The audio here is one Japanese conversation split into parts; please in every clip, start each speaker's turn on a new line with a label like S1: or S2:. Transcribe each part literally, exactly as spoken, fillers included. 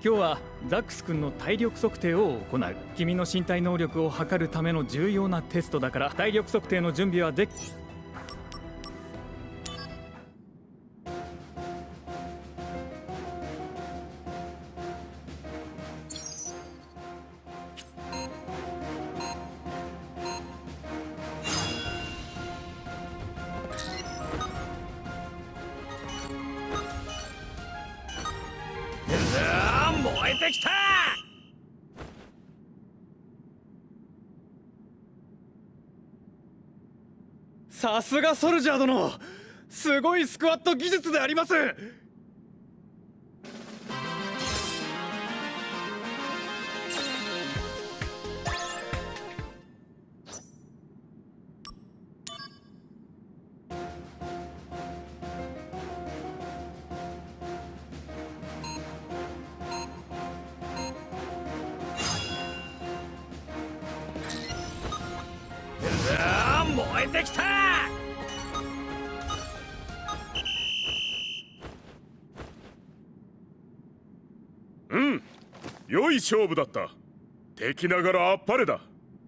S1: 今日はザックス君の体力測定を行う。君の身体能力を測るための重要なテストだから、体力測定の準備はでき。
S2: 燃えてきた。
S3: さすがソルジャー殿、すごいスクワット技術であります。
S2: 燃えてきた。
S4: うん、良い勝負だった。敵ながらあっぱれだ。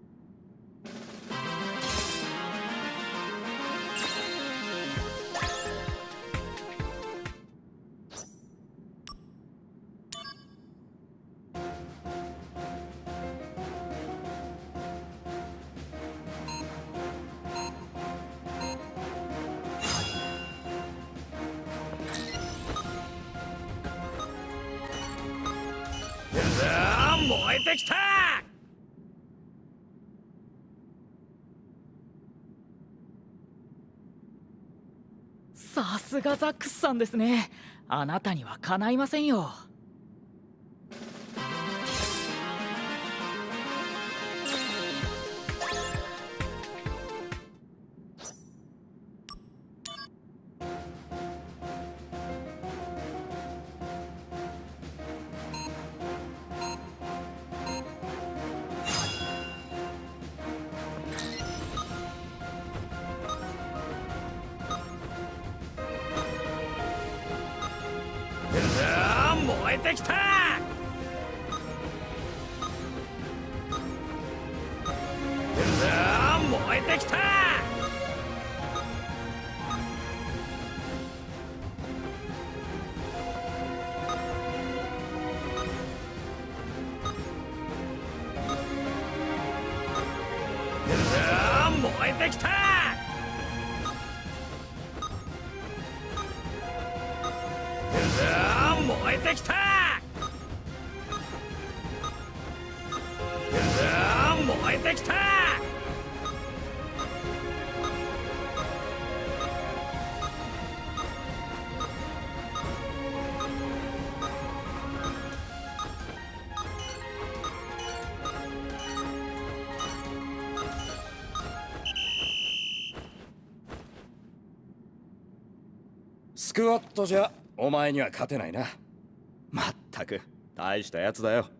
S2: 燃えてきた。
S5: さすがザックスさんですね。あなたにはかないませんよ。
S2: 燃えてきた。燃えてきた。燃えてきた。燃えてきた。燃えてきた。
S3: スクワットじゃお前には勝てないな。まったく大したやつだよ。